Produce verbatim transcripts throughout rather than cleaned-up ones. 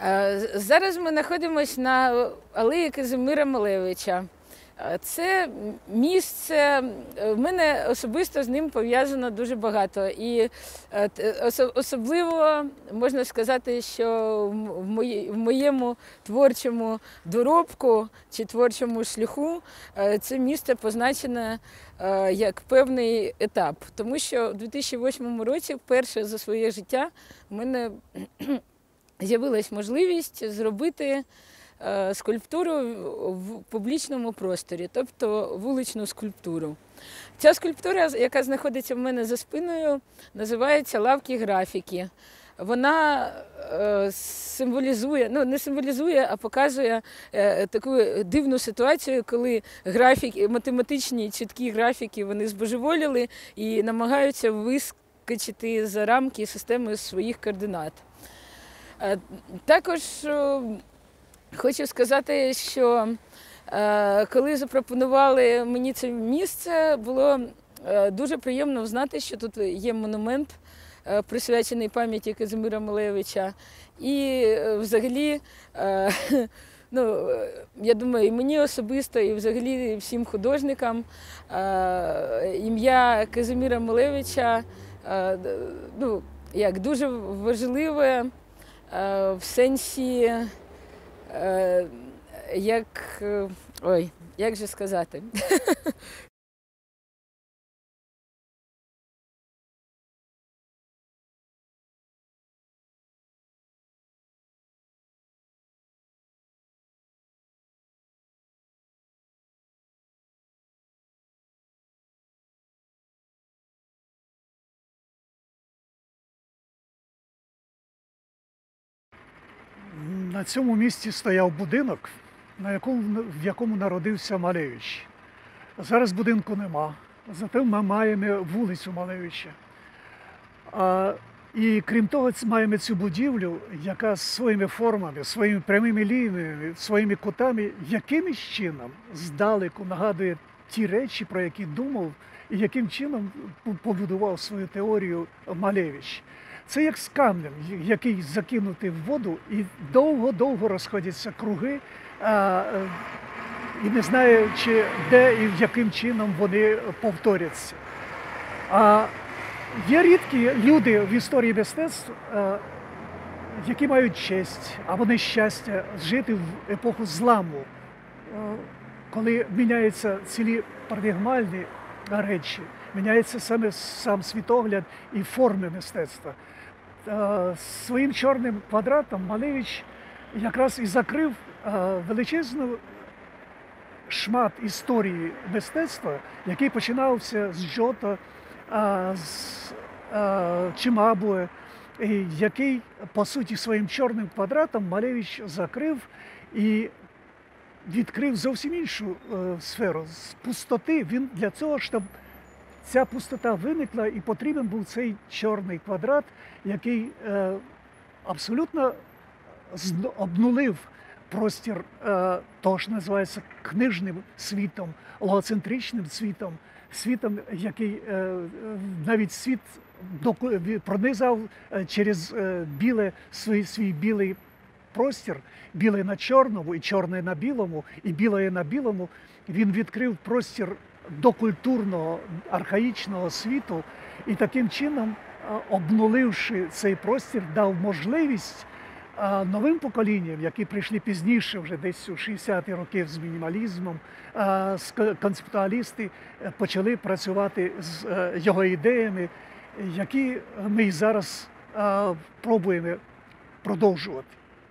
Е, Зараз ми знаходимося на алеї Казимира Малевича. Е, Це місце, в мене особисто з ним пов'язано дуже багато. І е, т- осо- особливо можна сказати, що в мої- в моєму творчому доробку чи творчому шляху е, це місце позначене е, як певний етап. Тому що в дві тисячі восьмому році вперше за своє життя в мене з'явилась можливість зробити е, скульптуру в публічному просторі, тобто вуличну скульптуру. Ця скульптура, яка знаходиться в мене за спиною, називається «Лавки графіки». Вона е, символізує, ну не символізує, а показує е, таку дивну ситуацію, коли графіки, математичні чіткі графіки, вони збожеволіли і намагаються вискочити за рамки системи своїх координат. Е, Також е, хочу сказати, що е, коли запропонували мені це місце, було е, дуже приємно знати, що тут є монумент, е, присвячений пам'яті Казимира Малевича. І е, взагалі, е, ну, я думаю, і мені особисто, і взагалі всім художникам е, ім'я Казимира Малевича е, ну, як дуже важливе е, в сенсі, е, як, е, ой, як же сказати? На цьому місці стояв будинок, на якому, в якому народився Малевич. Зараз будинку нема, зате ми маємо вулицю Малевича. А, і крім того, ц- маємо цю будівлю, яка своїми формами, своїми прямими лініями, своїми кутами, якимось чином здалеку нагадує ті речі, про які думав і яким чином пу- побудував свою теорію Малевич. Це як з камнем, я- який закинутий в воду, і довго-довго розходяться круги, а, е, і не знаю, чи де і яким чином вони повторяться. А є рідкі люди в історії мистецтв, е, які мають честь або нещастя жити в епоху зламу, е, коли міняються цілі парадигмальні речі, міняється саме сам світогляд і форми мистецтва. Е, Своїм чорним квадратом Малевич якраз і закрив е, величезну шмат історії мистецтва, який починався з Джото, а, з а, Чимабуе, і який, по суті, своїм чорним квадратом Малевич закрив і відкрив зовсім іншу е, сферу. З пустоти він для цього, щоб ця пустота виникла, і потрібен був цей чорний квадрат, який е, абсолютно зн- обнулив простір е, того, що називається книжним світом, логоцентричним світом, світом, який е, е, навіть світ доку- ві- пронизав е, через е, біле свій, свій білий простір, біле на чорному і чорне на білому, і біле на білому. Він відкрив простір докультурного, архаїчного світу, і таким чином, е, обнуливши цей простір, дав можливість а новим поколінням, які прийшли пізніше, вже десь у шістдесяті роки з мінімалізмом, а, ск- концептуалісти е, почали працювати з е, його ідеями, які ми і зараз а, пробуємо продовжувати.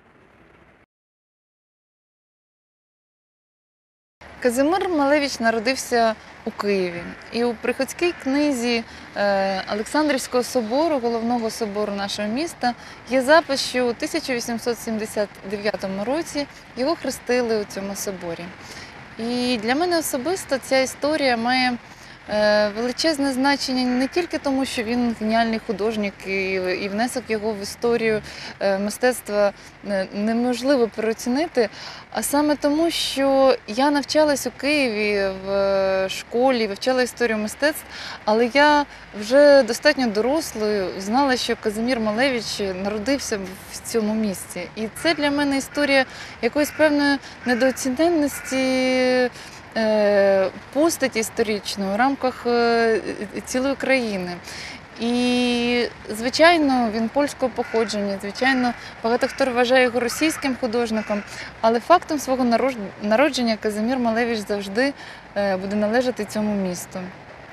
Казимир Малевич народився у Києві. І у приходській книзі е, Олександрівського собору, головного собору нашого міста, є запис, що у тисяча вісімсот сімдесят дев'ятому році його хрестили у цьому соборі. І для мене особисто ця історія має е, величезне значення не тільки тому, що він геніальний художник і, і внесок його в історію е, мистецтва е, неможливо переоцінити, а саме тому, що я навчалась у Києві в е, школі, вивчала історію мистецтв, але я вже достатньо дорослою знала, що Казимір Малевич народився в цьому місці. І це для мене історія якоїсь певної недооціненності е, постаті історичної у рамках е, цілої країни. І, звичайно, він польського походження, звичайно, багато хто вважає його російським художником, але фактом свого народження Казимір Малевич завжди е, буде належати цьому місту.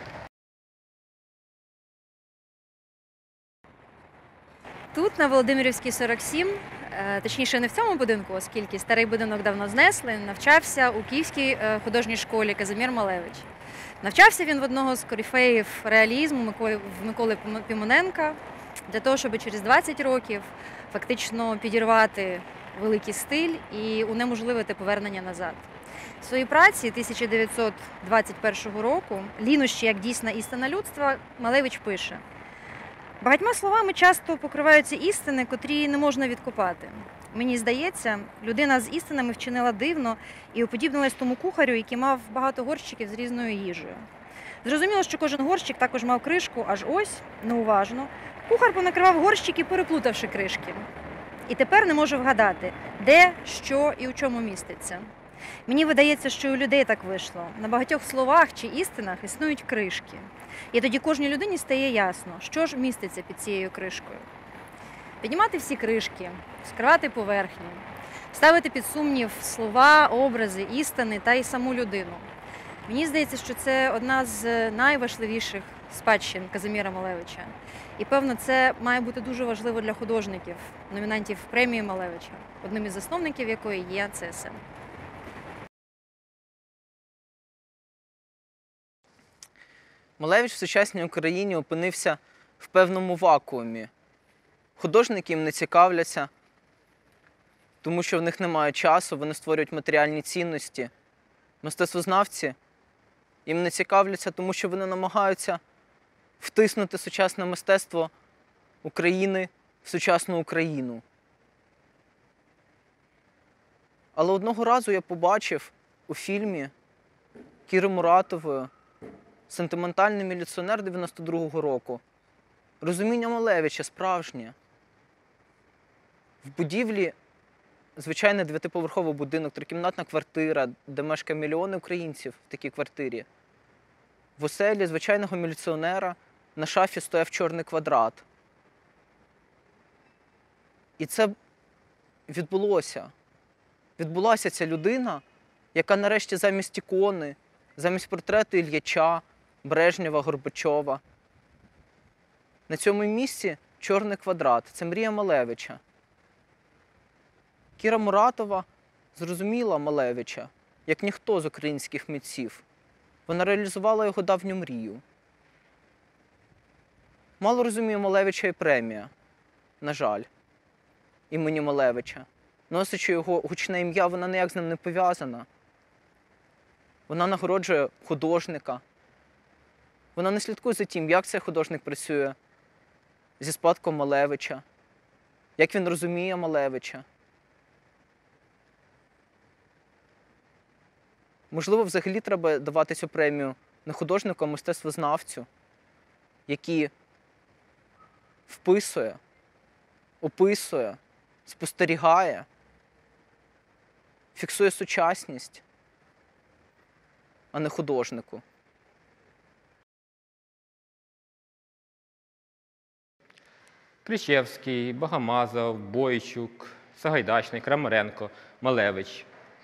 Тут, на Володимирівській, сорок сім, точніше не в цьому будинку, оскільки старий будинок давно знесли, навчався у Київській художній школі Казимір Малевич. Навчався він в одного з корифеїв реалізму Миколи Пімоненка для того, щоб через двадцять років фактично підірвати великий стиль і унеможливити повернення назад. В своїй праці тисяча дев'ятсот двадцять першого року «Лінощі як дійсна істина людства» Малевич пише: «Багатьма словами часто покриваються істини, котрі не можна відкопати. Мені здається, людина з істинами вчинила дивно і уподібнилась тому кухарю, який мав багато горщиків з різною їжею. Зрозуміло, що кожен горщик також мав кришку, аж ось, неуважно, кухар понакривав горщики, переплутавши кришки. І тепер не можу вгадати, де, що і у чому міститься. Мені видається, що і у людей так вийшло. На багатьох словах чи істинах існують кришки. І тоді кожній людині стає ясно, що ж міститься під цією кришкою. Піднімати всі кришки, вскривати поверхню, ставити під сумнів слова, образи, істини та й саму людину. Мені здається, що це одна з найважливіших спадщин Казиміра Малевича. І, певно, це має бути дуже важливо для художників, номінантів премії Малевича, одним із засновників якої є Це Ес Ем. Малевич в сучасній Україні опинився в певному вакуумі. Художники їм не цікавляться, тому що в них немає часу, вони створюють матеріальні цінності. Мистецтвознавці їм не цікавляться, тому що вони намагаються втиснути сучасне мистецтво України в сучасну Україну. Але одного разу я побачив у фільмі Кіри Муратової «Сентиментальний міліціонер» дев'яносто другого року розуміння Малевича справжнє. В будівлі звичайний дев'ятиповерховий будинок, трикімнатна квартира, де мешкає мільйони українців в такій квартирі. В оселі звичайного міліціонера на шафі стояв чорний квадрат. І це відбулося. Відбулася ця людина, яка нарешті замість ікони, замість портрету Ільяча, Брежнєва, Горбачова. На цьому місці чорний квадрат. Це мрія Малевича. Кіра Муратова зрозуміла Малевича, як ніхто з українських митців. Вона реалізувала його давню мрію. Мало розуміє Малевича і премія, на жаль, імені Малевича. Носячи його гучне ім'я, вона ніяк з ним не пов'язана. Вона нагороджує художника. Вона не слідкує за тим, як цей художник працює зі спадком Малевича, як він розуміє Малевича. Можливо, взагалі треба давати цю премію не художнику, а мистецтвознавцю, який вписує, описує, спостерігає, фіксує сучасність, а не художнику. Кричевський, Богомазов, Бойчук, Сагайдачний, Крамаренко, Малевич.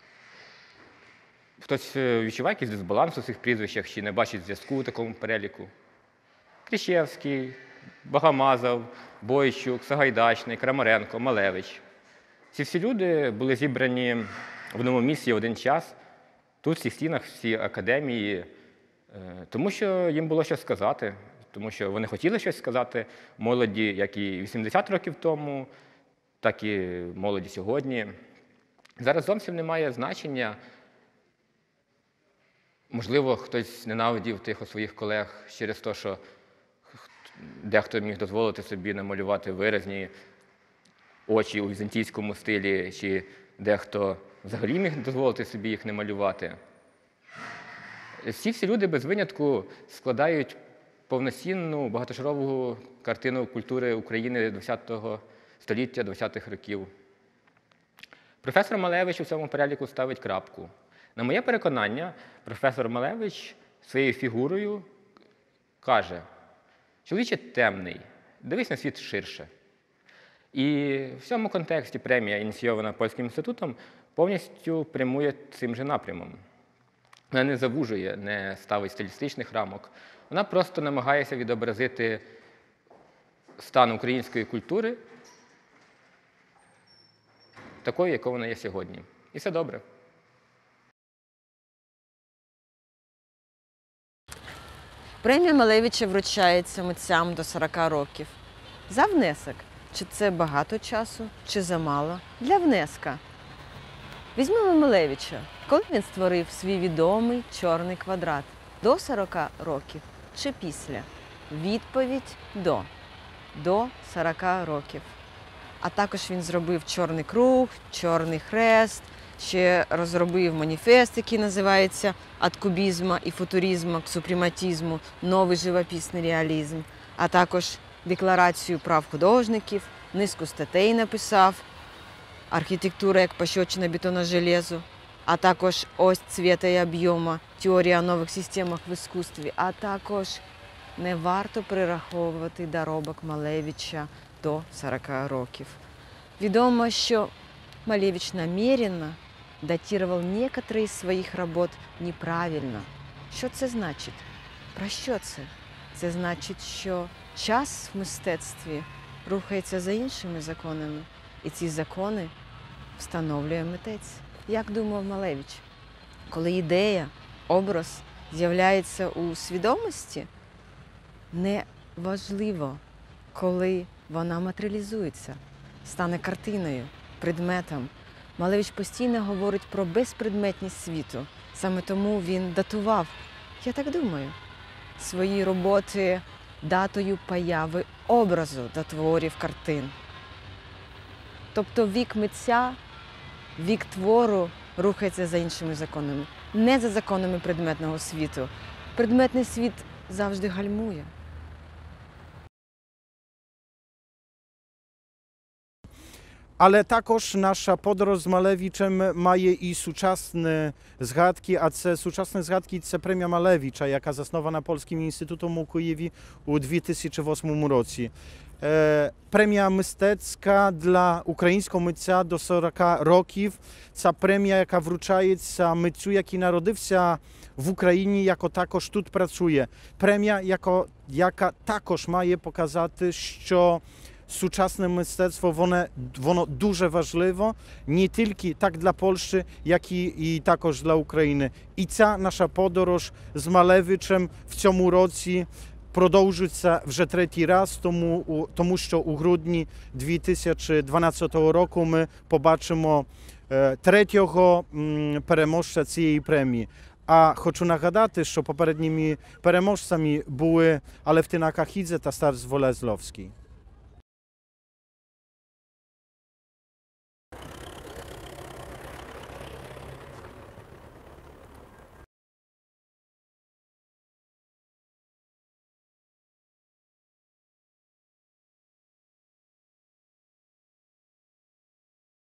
Хтось відчуває якийсь дисбаланс у цих прізвищах чи не бачить зв'язку у такому переліку? Кричевський, Богомазов, Бойчук, Сагайдачний, Крамаренко, Малевич. Ці всі люди були зібрані в одному місці в один час, тут, в цих стінах, в цій академії, тому що їм було що сказати, тому що вони хотіли щось сказати молоді, як і вісімдесят років тому, так і молоді сьогодні. Зараз зовсім немає значення, Можливо, хтось ненавидів тих своїх колег через те, що дехто міг дозволити собі намалювати виразні очі у візантійському стилі, чи дехто взагалі міг дозволити собі їх не малювати. Ці всі люди без винятку складають повноцінну багатошарову картину культури України ХХ століття, двадцятих років. Професор Малевич у цьому переліку ставить крапку. На моє переконання, професор Малевич своєю фігурою каже: чоловіче темний, дивись на світ ширше. І в цьому контексті премія, ініційована Польським інститутом, повністю прямує цим же напрямом. Вона не завужує, не ставить стилістичних рамок. Вона просто намагається відобразити стан української культури такою, якою вона є сьогодні. І все добре. Премія Малевича вручається митцям до сорока років. За внесок. Чи це багато часу, чи замало? Для внеска. Візьмемо Малевича. Коли він створив свій відомий чорний квадрат? До сорока років чи після? Відповідь – до. До сорока років. А також він зробив чорний круг, чорний хрест, ще розробив маніфест, який називається «От кубізму і футуризму к супрематизму. Новий живописний реалізм», а також Декларацію прав художників, низку статей написав, архітектура як пощечина бетона железу, а також ось цвіта і об'єму, теорія о нових системах в іскусстві, а також не варто прираховувати доробок Малевича до сорока років. Відомо, що Малевич намірено датував некоторі з своїх робот неправильно. Що це значить? Про що це? Це значить, що час в мистецтві рухається за іншими законами, і ці закони встановлює митець. Як думав Малевич? Коли ідея, образ з'являється у свідомості, не важливо, коли вона матеріалізується, стане картиною, предметом. Малевич постійно говорить про безпредметність світу. Саме тому він датував, я так думаю, свої роботи датою появи образу до творів картин. Тобто вік митця, вік твору рухається за іншими законами, не за законами предметного світу. Предметний світ завжди гальмує. Але також наша подорож з Малевичем має і сучасні згадки, а це сучасні згадки – це премія Малевича, яка заснована Польським інститутом у Києві у дві тисячі восьмому році. Премія мистецька для українського митця до сорока років. Це премія, яка вручається митцю, який народився в Україні, яко також тут працює. Премія, яко, яка також має показати, що сучасне мистецтво, воно, воно дуже важливо, не тільки так для Польщі, як і, і також для України. І ця наша подорож з Малевичем в цьому році продовжується вже третій раз, тому, тому що у грудні дві тисячі дванадцятого року ми побачимо е, третього м, переможця цієї премії. А хочу нагадати, що попередніми переможцями були Алевтина Кахідзе та Старс Волезловський.